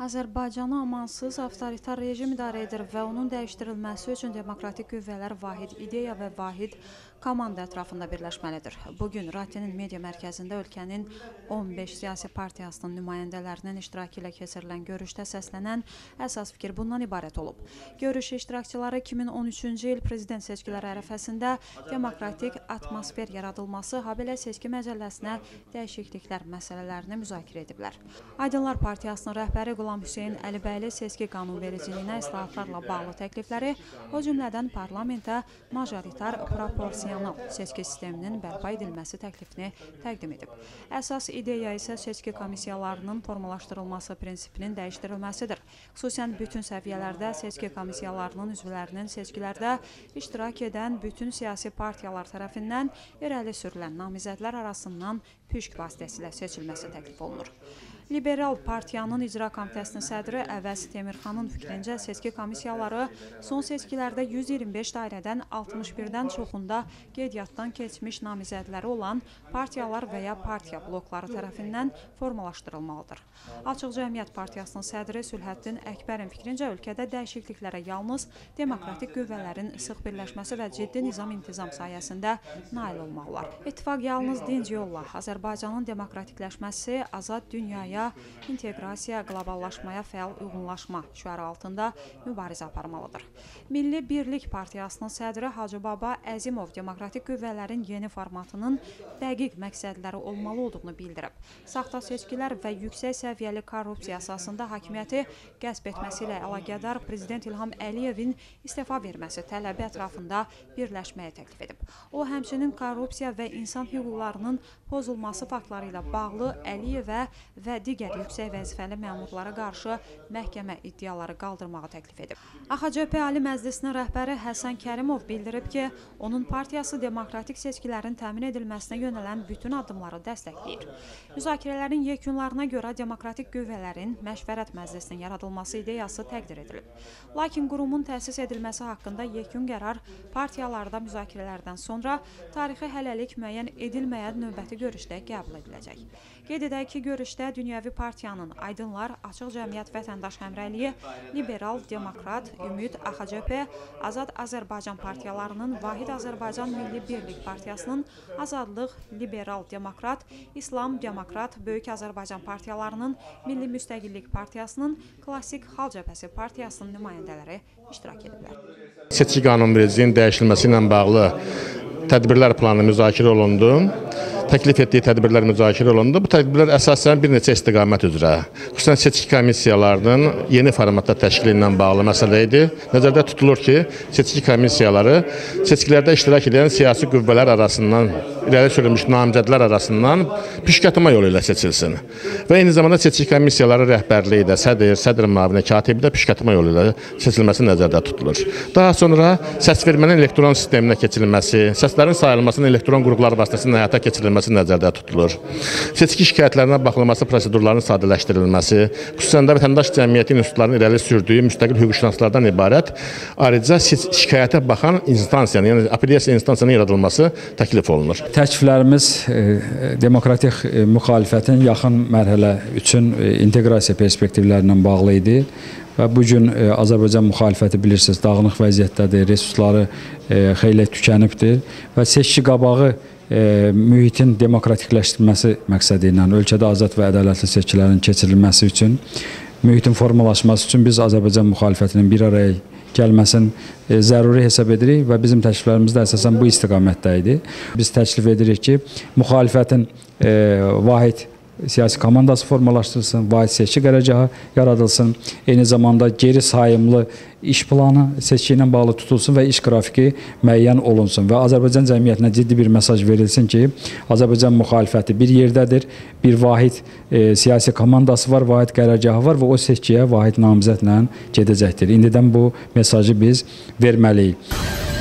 Azərbaycanı amansız avtoritar rejim idarə edir və onun dəyişdirilməsi üçün demokratik qüvvələr vahid ideya və vahid komanda ətrafında birləşməlidir. Bugün Ratinin media mərkəzində ölkənin 15 siyasi partiyasının nümayəndələrinin iştirakı ilə keçirilən görüşdə səslənən əsas fikir bundan ibarət olub. Görüş iştirakçıları 2013-cü il prezident seçkiləri ərəfəsində demokratik atmosfer yaradılması, habelə seçki məcəlləsinə dəyişikliklər məsələlərini müzakirə ediblər. Aydınlar Partiyasının rəhbəri Qulam Hüseyn Əlibəyli seçki qanunvericiliyinə islahatlarla bağlı təklifləri, o cümlədən parlamentə majoritar proporsional seçki sisteminin bərpa edilməsi təklifini təqdim edib. Əsas ideya isə seçki komissiyalarının formalaşdırılması prinsipinin dəyişdirilməsidir. Xüsusən bütün səviyyələrdə seçki komissiyalarının üzvlərinin seçkilərdə iştirak edən bütün siyasi partiyalar tərəfindən irəli sürülən namizədlər arasından püşk vasitəsilə seçilməsi təklif olunur. Liberal Partiyanın İcra Komitəsinin sədri Əvəz Temirxanın fikrincə seçki komissiyaları son seçkilərdə 125 dairədən 61-dən çoxunda qeydiyyatdan keçmiş namizədləri olan partiyalar və ya partiya blokları tərəfindən formalaşdırılmalıdır. Açıq Cəmiyyət Partiyasının sədri Sülhəddin Əkbərin fikrincə ölkədə dəyişikliklərə yalnız demokratik qüvvələrin sıx birləşməsi və ciddi nizam-intizam sayəsində nail olmalılar. İttifaq yalnız dinc yolla Azərbaycanın demokratikləşməsi, azad dünyaya inteqrasiya, qloballaşmaya fəal uyğunlaşma şüarı altında mübarizə aparmalıdır. Milli Birlik Partiyasının sədri Hacı Baba Əzimov demokratik qüvvələrin yeni formatının dəqiq məqsədləri olmalı olduğunu bildirib. Saxta seçkilər və yüksək səviyyəli korrupsiya əsasında hakimiyyəti qəsb etməsi ilə əlaqədar Prezident İlham Əliyevin istefa verməsi tələbi ətrafında birləşməyə təklif edib. O, həmçinin korrupsiya və insan hüquqlarının pozulması faktları ilə bağlı Əliyevə və digər yüksək vəzifəli məmurlara qarşı məhkəmə iddiaları qaldırmağı təklif edib. AXCP Ali Məclisinin rəhbəri Həsən Kərimov bildirib ki, onun partiyası demokratik seçkilərin təmin edilməsinə yönələn bütün addımları dəstəkləyir. Müzakirələrin yekunlarına görə demokratik qüvvələrin məşvərət məclisinin yaradılması ideyası təqdir edilib. Lakin qurumun təsis edilməsi haqqında yekun qərar partiyalarda müzakirələrdən sonra tarixi hələlik müəyyən edilməyən növbəti görüşdə qəbul ediləcək. Qeyd edək ki, görüşdə Dünyəvi Partiyanın Aydınlar, Açıq Cəmiyyət Vətəndaş Həmrəyliyi, Liberal, Demokrat, Ümid, AXCP, Azad Azərbaycan partiyalarının, Vahid Azərbaycan Milli Birlik Partiyasının, Azadlıq, Liberal, Demokrat, İslam, Demokrat, Böyük Azərbaycan partiyalarının, Milli Müstəqillik Partiyasının, Klassik Xalq Cəbhəsi Partiyasının nümayəndələri iştirak ediblər. Seçki qanunvericiliyinin dəyişilməsi ilə bağlı tədbirlər planı müzakirə olundu. Təklif etdiyi tədbirlər müzakirə olundu. Bu tədbirlər əsasən bir neçə istiqamət üzrə, xüsusən seçki komissiyalarının yeni formatda təşkili ilə bağlı məsələ idi. Nəzərdə tutulur ki, seçki komissiyaları seçkilərdə iştirak edən siyasi qüvvələr arasından, irəli sürülmüş namizədlər arasından püşkatma yolu ilə seçilsin. Və eyni zamanda seçki komissiyaları rəhbərliyi də sədr müavini, katibi də püşkatma yolu ilə seçilməsi nəzərdə tutulur. Daha sonra səsvermənin elektron sisteminə keçirilməsi, səslərin sayılmasının elektron qurğular vasitəsilə həyata keçirilməsi nəzərdə tutulur. Seçki şikayətlərinə baxılması prosedurlarının sadələşdirilməsi, xüsusən də vətəndaş cəmiyyəti institutlarının irəli sürdüyü müstəqil hüquqşünaslardan ibarət ayrıca şikayətə baxan instansiyanın, yəni apellyasiya instansiyanın yaradılması təklif olunur. Təkliflərimiz demokratik müxalifətin yaxın mərhələ üçün inteqrasiya perspektivlərindən bağlı idi. Və bugün Azərbaycan müxalifəti bilirsiniz, dağınıq vəziyyətdədir, resursları xeyli tükənibdir və seçki qabağı mühitin demokratikləşdirilməsi məqsədi ilə ölkədə azad və ədalətli seçkilərin keçirilməsi üçün, mühitin formalaşması üçün biz Azərbaycan müxalifətinin bir araya gəlməsini zəruri hesab edirik və bizim təkliflərimiz də əsasən bu istiqamətdə idi. Biz təklif edirik ki, müxalifətin vahid siyasi komandası formalaşdırılsın, vahid seçki qərargahı yaradılsın, eyni zamanda geri sayımlı iş planı seçki ilə bağlı tutulsun və iş qrafiki müəyyən olunsun və Azərbaycan cəmiyyətinə ciddi bir mesaj verilsin ki, Azərbaycan müxalifəti bir yerdədir, bir vahid siyasi komandası var, vahid qərargahı var və o seçkiyə vahid namizədlə gedəcəkdir. İndidən bu mesajı biz verməliyik.